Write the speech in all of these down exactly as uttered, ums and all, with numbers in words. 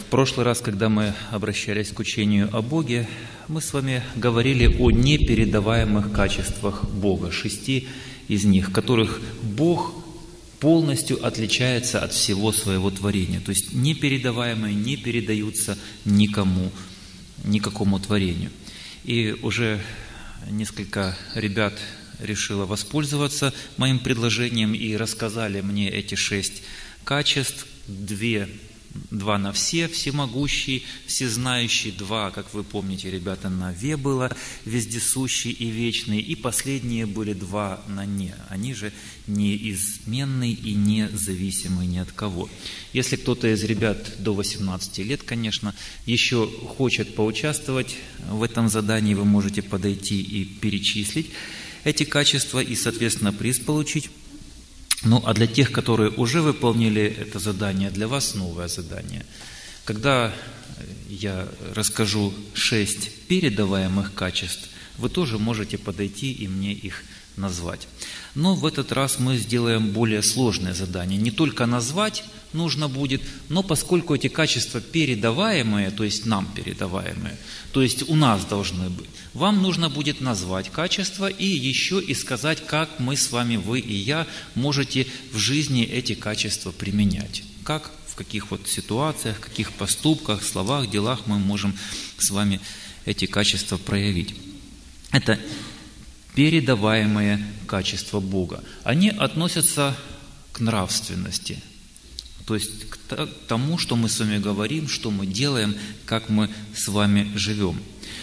прошлый раз, когда мы обращались к учению о Боге, мы с вами говорили о непередаваемых качествах Бога, шести из них, которых Бог полностью отличается от всего своего творения. То есть непередаваемые не передаются никому, никакому творению. И уже несколько ребят решило воспользоваться моим предложением и рассказали мне эти шесть качеств. Две, два на все, всемогущий, всезнающий, два, как вы помните, ребята, на ве было, вездесущий и вечный, и последние были два на не. Они же неизменный и независимый ни от кого. Если кто-то из ребят до восемнадцати лет, конечно, еще хочет поучаствовать в этом задании, вы можете подойти и перечислить эти качества и, соответственно, приз получить. Ну, а для тех, которые уже выполнили это задание, для вас новое задание. Когда я расскажу шесть передаваемых качеств, вы тоже можете подойти и мне их назвать. Но в этот раз мы сделаем более сложное задание. Не только назвать нужно будет, но поскольку эти качества передаваемые, то есть нам передаваемые, то есть у нас должны быть, вам нужно будет назвать качества и еще и сказать, как мы с вами, вы и я, можете в жизни эти качества применять. Как, в каких вот ситуациях, в каких поступках, словах, делах мы можем с вами эти качества проявить. Это передаваемые качества Бога. Они относятся к нравственности, то есть к тому, что мы с вами говорим, что мы делаем, как мы с вами живем.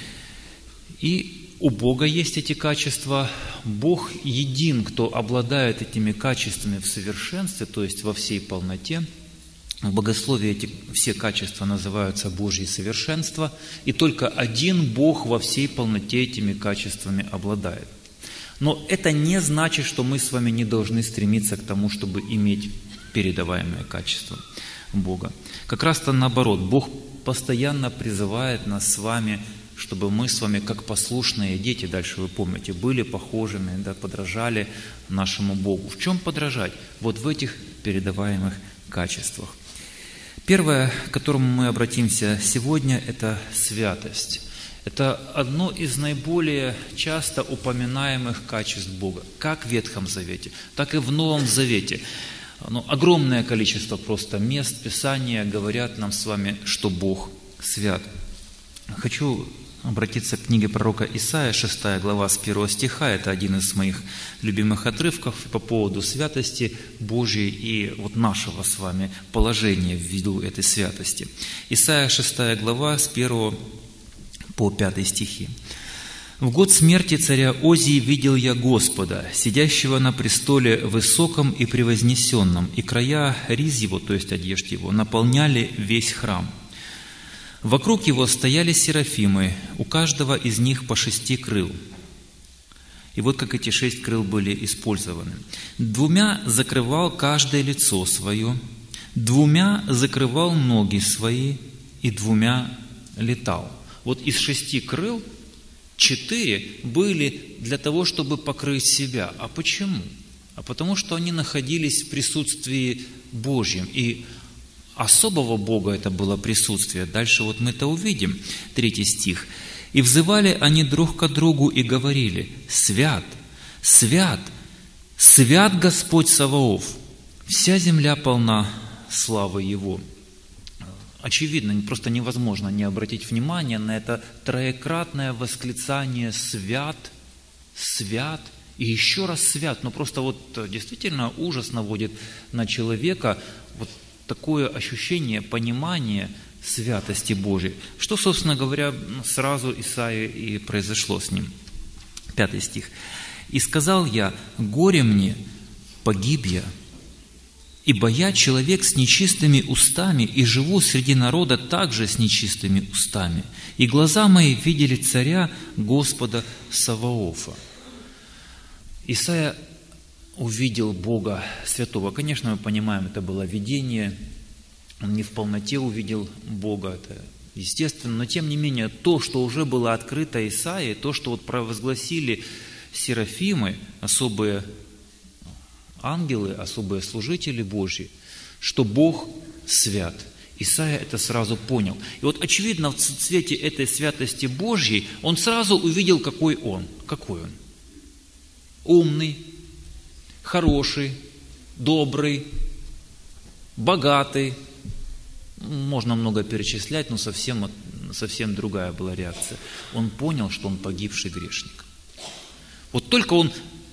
И у Бога есть эти качества. Бог един, кто обладает этими качествами в совершенстве, то есть во всей полноте. В богословии эти все качества называются Божьи совершенства, и только один Бог во всей полноте этими качествами обладает. Но это не значит, что мы с вами не должны стремиться к тому, чтобы иметь передаваемые качества Бога. Как раз-то наоборот, Бог постоянно призывает нас с вами, чтобы мы с вами, как послушные дети, дальше вы помните, были похожими, да, подражали нашему Богу. В чем подражать? Вот в этих передаваемых качествах. Первое, к которому мы обратимся сегодня, это святость. Это одно из наиболее часто упоминаемых качеств Бога, как в Ветхом Завете, так и в Новом Завете. Ну, огромное количество просто мест Писания говорят нам с вами, что Бог свят. Хочу обратиться к книге пророка Исаия, шестая глава, с первого стиха. Это один из моих любимых отрывков по поводу святости Божьей и вот нашего с вами положения ввиду этой святости. Исаия, шестая глава, с первого по пятый стихи. «В год смерти царя Озии видел я Господа, сидящего на престоле высоком и превознесенном, и края риз его, то есть одежд его, наполняли весь храм. Вокруг его стояли серафимы, у каждого из них по шести крыл». И вот как эти шесть крыл были использованы. «Двумя закрывал каждое лицо свое, двумя закрывал ноги свои, и двумя летал». Вот из шести крыл четыре были для того, чтобы покрыть себя. А почему? А потому что они находились в присутствии Божьем. И особого Бога это было присутствие. Дальше вот мы это увидим. Третий стих. «И взывали они друг к другу и говорили: свят, свят, свят Господь Саваоф, вся земля полна славы Его». Очевидно, просто невозможно не обратить внимание на это троекратное восклицание «свят», «свят» и еще раз «свят». Но просто вот действительно ужас наводит на человека вот такое ощущение, понимание святости Божьей. Что, собственно говоря, сразу Исаии и произошло с ним. Пятый стих. «И сказал я: горе мне, погиб я, ибо я человек с нечистыми устами, и живу среди народа также с нечистыми устами. И глаза мои видели царя Господа Саваофа». Исайя увидел Бога Святого. Конечно, мы понимаем, это было видение. Он не в полноте увидел Бога, это естественно. Но тем не менее, то, что уже было открыто Исаии, то, что вот провозгласили серафимы, особые ангелы, особые служители Божьи, что Бог свят. Исаия это сразу понял. И вот очевидно, в свете этой святости Божьей он сразу увидел, какой он. Какой он? Умный, хороший, добрый, богатый. Можно много перечислять, но совсем, совсем другая была реакция. Он понял, что он погибший грешник. Вот только он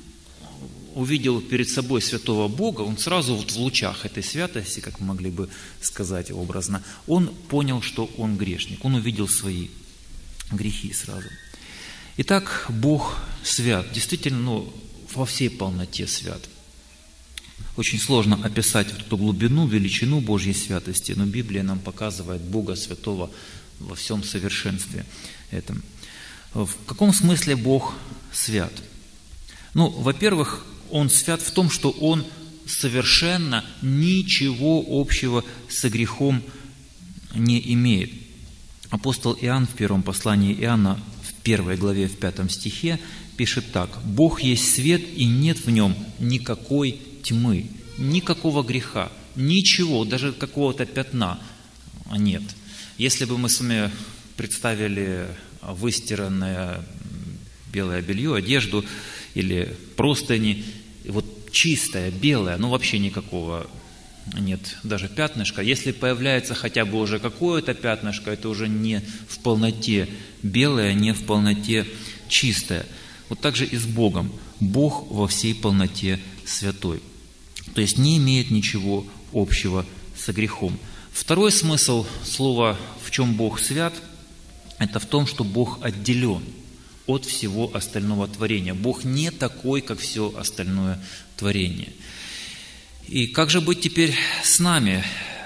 увидел перед собой святого Бога, он сразу вот в лучах этой святости, как мы могли бы сказать образно, он понял, что он грешник. Он увидел свои грехи сразу. Итак, Бог свят. Действительно, ну, во всей полноте свят. Очень сложно описать вот эту глубину, величину Божьей святости, но Библия нам показывает Бога святого во всем совершенстве этом. В каком смысле Бог свят? Ну, во-первых, Он свят в том, что Он совершенно ничего общего со грехом не имеет. Апостол Иоанн в первом послании Иоанна, в первой главе, в пятом стихе, пишет так: «Бог есть свет, и нет в нем никакой тьмы, никакого греха, ничего, даже какого-то пятна нет». Если бы мы с вами представили выстиранное белое белье, одежду или простыни, вот чистое, белое, ну вообще никакого нет, даже пятнышка. Если появляется хотя бы уже какое-то пятнышко, это уже не в полноте белое, не в полноте чистое. Вот так же и с Богом. Бог во всей полноте святой. То есть не имеет ничего общего со грехом. Второй смысл слова «в чем Бог свят» – это в том, что Бог отделен от всего остального творения. Бог не такой, как все остальное творение. И как же быть теперь с нами,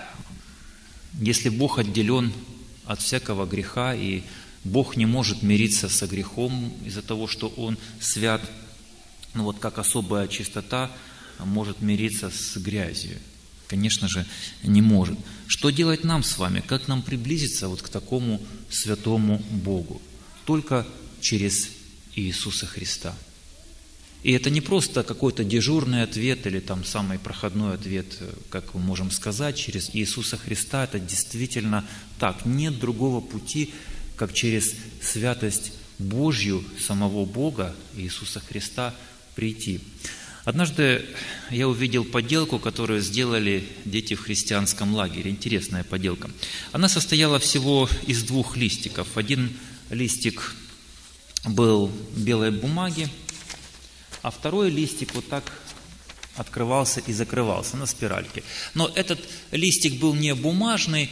если Бог отделен от всякого греха, и Бог не может мириться со грехом из-за того, что Он свят, ну вот как особая чистота может мириться с грязью? Конечно же, не может. Что делать нам с вами? Как нам приблизиться вот к такому святому Богу? Только через Иисуса Христа. И это не просто какой-то дежурный ответ или там самый проходной ответ, как мы можем сказать, через Иисуса Христа. Это действительно так. Нет другого пути, как через святость Божью, самого Бога, Иисуса Христа, прийти. Однажды я увидел поделку, которую сделали дети в христианском лагере. Интересная поделка. Она состояла всего из двух листиков. Один листик был белой бумаги, а второй листик вот так открывался и закрывался на спиральке. Но этот листик был не бумажный,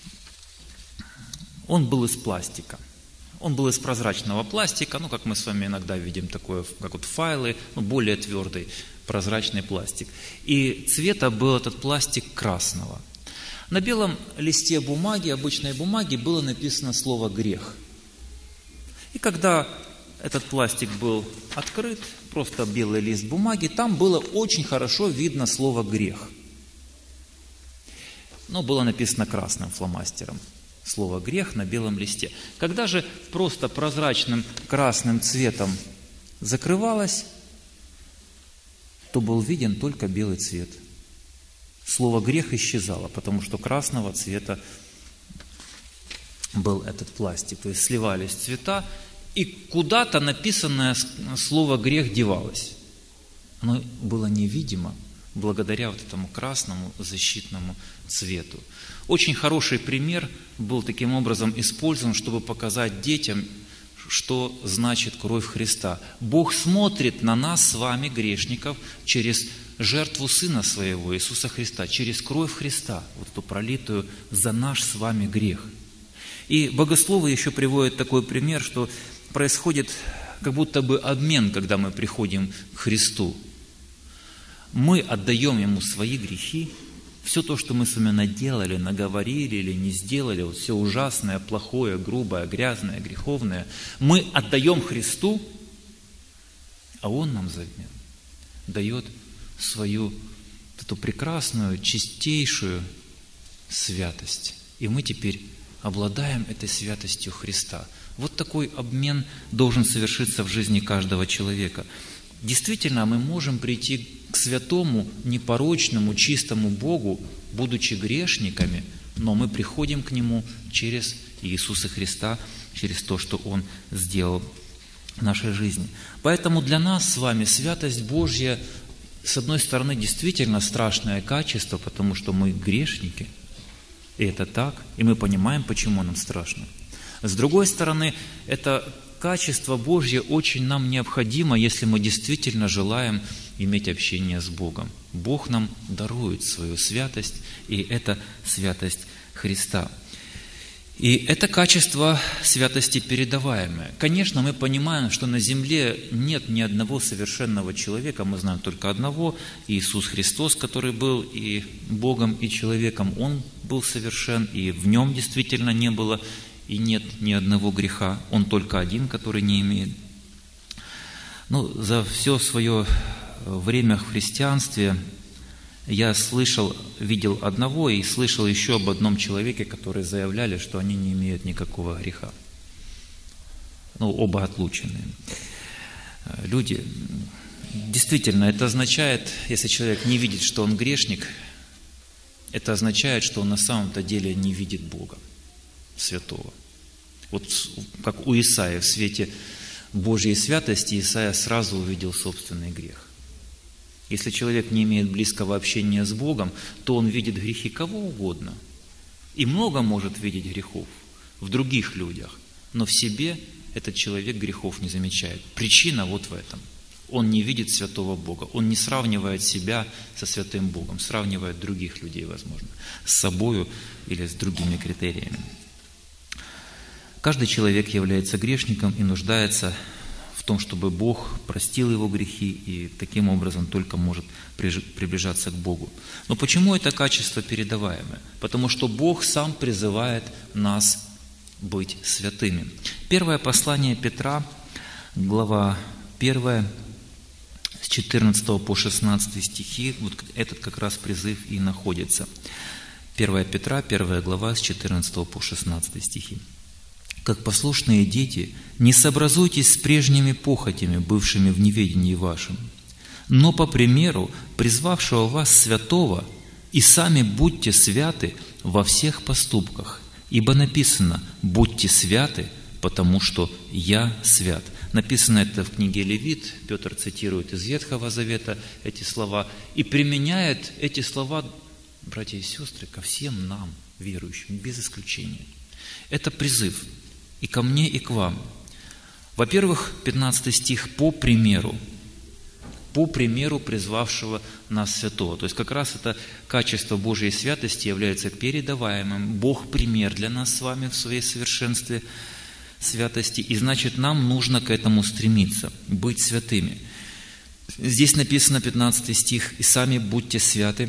он был из пластика. Он был из прозрачного пластика, ну, как мы с вами иногда видим такое, как вот файлы, ну, более твердый прозрачный пластик. И цвета был этот пластик красного. На белом листе бумаги, обычной бумаги, было написано слово «грех». И когда этот пластик был открыт, просто белый лист бумаги, там было очень хорошо видно слово «грех». Но было написано красным фломастером. Слово «грех» на белом листе. Когда же просто прозрачным красным цветом закрывалось, то был виден только белый цвет. Слово «грех» исчезало, потому что красного цвета был этот пластик. То есть сливались цвета, и куда-то написанное слово «грех» девалось. Оно было невидимо благодаря вот этому красному защитному цвету. Очень хороший пример был таким образом использован, чтобы показать детям, что значит кровь Христа. Бог смотрит на нас с вами, грешников, через жертву Сына Своего, Иисуса Христа, через кровь Христа, вот эту пролитую за наш с вами грех. И богословы еще приводят такой пример, что происходит как будто бы обмен, когда мы приходим к Христу. Мы отдаем Ему свои грехи, все то, что мы с вами наделали, наговорили или не сделали, вот все ужасное, плохое, грубое, грязное, греховное, мы отдаем Христу, а Он нам взамен дает свою эту прекрасную, чистейшую святость. И мы теперь обладаем этой святостью Христа. Вот такой обмен должен совершиться в жизни каждого человека. Действительно, мы можем прийти к святому, непорочному, чистому Богу, будучи грешниками, но мы приходим к Нему через Иисуса Христа, через то, что Он сделал в нашей жизни. Поэтому для нас с вами святость Божья, с одной стороны, действительно страшное качество, потому что мы грешники, и это так, и мы понимаем, почему нам страшно. С другой стороны, это качество Божье очень нам необходимо, если мы действительно желаем иметь общение с Богом. Бог нам дарует свою святость, и это святость Христа. И это качество святости передаваемое. Конечно, мы понимаем, что на земле нет ни одного совершенного человека, мы знаем только одного, Иисус Христос, который был и Богом, и человеком. Он был совершен, и в Нем действительно не было и нет ни одного греха. Он только один, который не имеет. Ну, за все свое время в христианстве я слышал, видел одного и слышал еще об одном человеке, которые заявляли, что они не имеют никакого греха. Ну, оба отлученные люди. Действительно, это означает, если человек не видит, что он грешник, это означает, что он на самом-то деле не видит Бога святого. Вот как у Исаия в свете Божьей святости Исаия сразу увидел собственный грех. Если человек не имеет близкого общения с Богом, то он видит грехи кого угодно. И много может видеть грехов в других людях, но в себе этот человек грехов не замечает. Причина вот в этом. Он не видит святого Бога, он не сравнивает себя со святым Богом, сравнивает других людей, возможно, с собою или с другими критериями. Каждый человек является грешником и нуждается в том, чтобы Бог простил его грехи и таким образом только может приближаться к Богу. Но почему это качество передаваемое? Потому что Бог сам призывает нас быть святыми. Первое послание Петра, глава первая, с четырнадцатого по шестнадцатый стихи, вот этот как раз призыв и находится. первое Петра, первая глава, с четырнадцатого по шестнадцатый стихи. «Как послушные дети, не сообразуйтесь с прежними похотями, бывшими в неведении вашем, но по примеру призвавшего вас святого, и сами будьте святы во всех поступках, ибо написано: будьте святы, потому что я свят». Написано это в книге Левит, Петр цитирует из Ветхого Завета эти слова и применяет эти слова, братья и сестры, ко всем нам, верующим, без исключения. Это призыв и ко мне, и к вам. Во-первых, пятнадцатый стих «по примеру», по примеру призвавшего нас святого. То есть как раз это качество Божьей святости является передаваемым. Бог пример для нас с вами в своей совершенстве святости, и значит нам нужно к этому стремиться, быть святыми. Здесь написано пятнадцатый стих: «И сами будьте святы».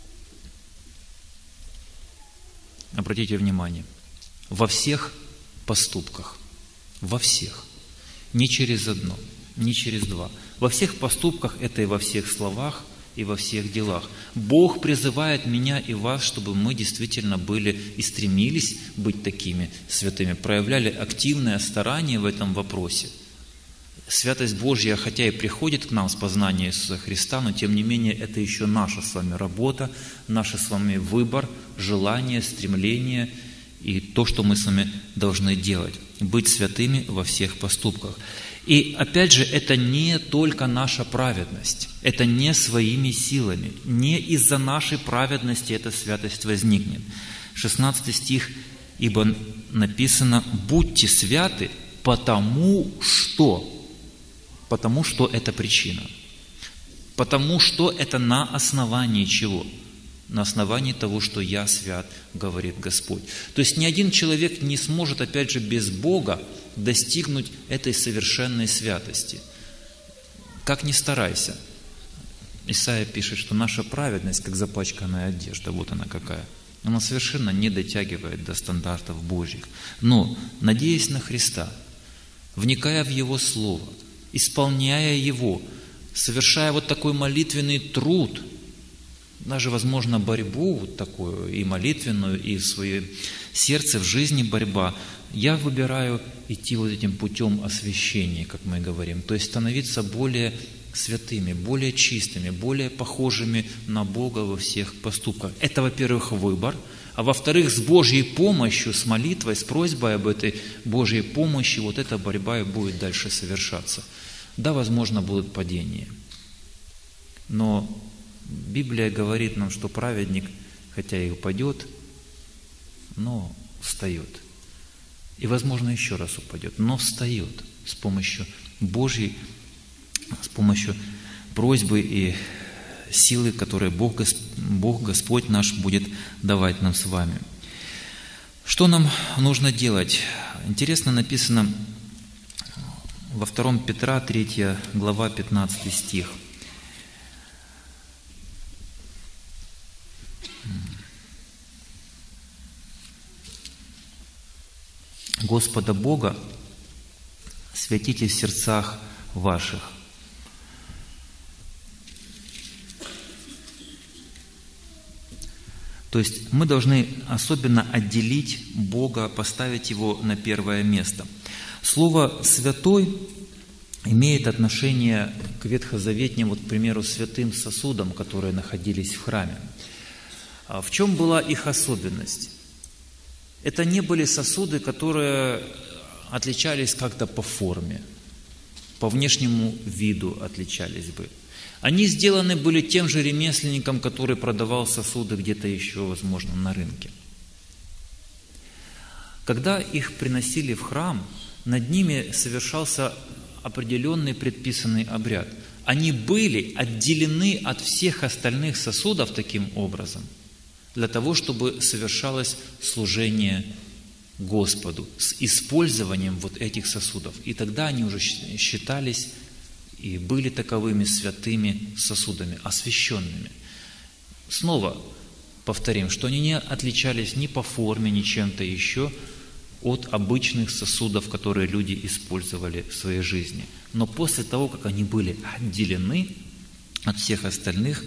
Обратите внимание, во всех поступках, во всех, не через одно, не через два. Во всех поступках — это и во всех словах, и во всех делах. Бог призывает меня и вас, чтобы мы действительно были и стремились быть такими святыми, проявляли активное старание в этом вопросе. Святость Божья, хотя и приходит к нам с познания Иисуса Христа, но тем не менее это еще наша с вами работа, наш с вами выбор, желание, стремление и то, что мы с вами должны делать. Быть святыми во всех поступках. И опять же, это не только наша праведность, это не своими силами, не из-за нашей праведности эта святость возникнет. шестнадцатый стих: «Ибо написано: будьте святы, потому что». Потому что это причина. Потому что это на основании чего? На основании того, что я свят, говорит Господь. То есть ни один человек не сможет, опять же, без Бога достигнуть этой совершенной святости. Как ни старайся. Исаия пишет, что наша праведность, как запачканная одежда, вот она какая, она совершенно не дотягивает до стандартов Божьих. Но, надеясь на Христа, вникая в Его Слово, исполняя Его, совершая вот такой молитвенный труд, даже, возможно, борьбу вот такую, и молитвенную, и в своем сердце, в жизни борьба, я выбираю идти вот этим путем освящения, как мы говорим, то есть становиться более святыми, более чистыми, более похожими на Бога во всех поступках. Это, во-первых, выбор, А во-вторых, с Божьей помощью, с молитвой, с просьбой об этой Божьей помощи, вот эта борьба и будет дальше совершаться. Да, возможно, будут падения. Но Библия говорит нам, что праведник, хотя и упадет, но встает. И, возможно, еще раз упадет, но встает с помощью Божьей, с помощью просьбы и силы, которые Бог, Бог Господь наш будет давать нам с вами. Что нам нужно делать? Интересно написано во втором Петра, третья глава, пятнадцатый стих. Господа Бога святите в сердцах ваших. То есть мы должны особенно отделить Бога, поставить Его на первое место. Слово «святой» имеет отношение к ветхозаветним, вот, к примеру, святым сосудам, которые находились в храме. В чем была их особенность? Это не были сосуды, которые отличались как-то по форме, по внешнему виду отличались бы. Они сделаны были тем же ремесленником, который продавал сосуды где-то еще, возможно, на рынке. Когда их приносили в храм, над ними совершался определенный предписанный обряд. Они были отделены от всех остальных сосудов таким образом, для того, чтобы совершалось служение Господу с использованием вот этих сосудов. И тогда они уже считались и были таковыми святыми сосудами, освященными. Снова повторим, что они не отличались ни по форме, ни чем-то еще от обычных сосудов, которые люди использовали в своей жизни. Но после того, как они были отделены от всех остальных,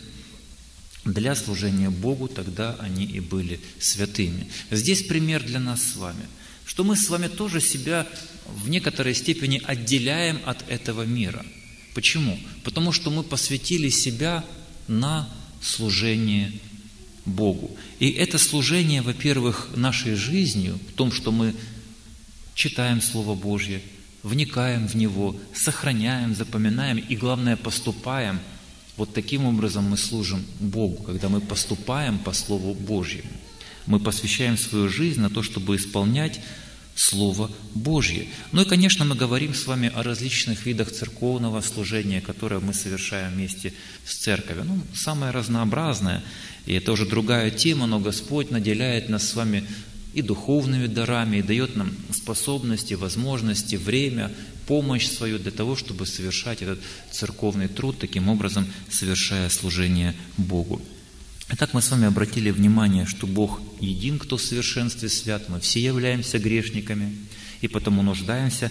для служения Богу, тогда они и были святыми. Здесь пример для нас с вами, что мы с вами тоже себя в некоторой степени отделяем от этого мира. Почему? Потому что мы посвятили себя на служение Богу. И это служение, во-первых, нашей жизнью, в том, что мы читаем Слово Божье, вникаем в него, сохраняем, запоминаем и, главное, поступаем. Вот таким образом мы служим Богу, когда мы поступаем по Слову Божьему. Мы посвящаем свою жизнь на то, чтобы исполнять Слово Божье. Ну и, конечно, мы говорим с вами о различных видах церковного служения, которое мы совершаем вместе с церковью. Ну, самое разнообразное, и это уже другая тема, но Господь наделяет нас с вами и духовными дарами, и дает нам способности, возможности, время, помощь свою для того, чтобы совершать этот церковный труд, таким образом совершая служение Богу. Итак, мы с вами обратили внимание, что Бог един, кто в совершенстве свят, мы все являемся грешниками, и потому нуждаемся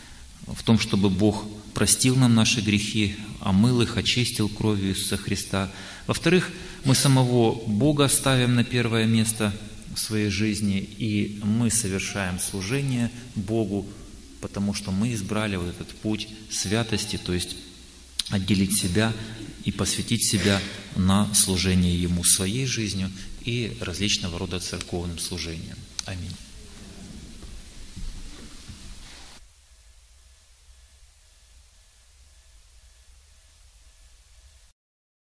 в том, чтобы Бог простил нам наши грехи, омыл их, очистил кровью Иисуса Христа. Во-вторых, мы самого Бога ставим на первое место в своей жизни, и мы совершаем служение Богу, потому что мы избрали вот этот путь святости, то есть отделить себя и посвятить себя на служение Ему своей жизнью и различного рода церковным служением. Аминь.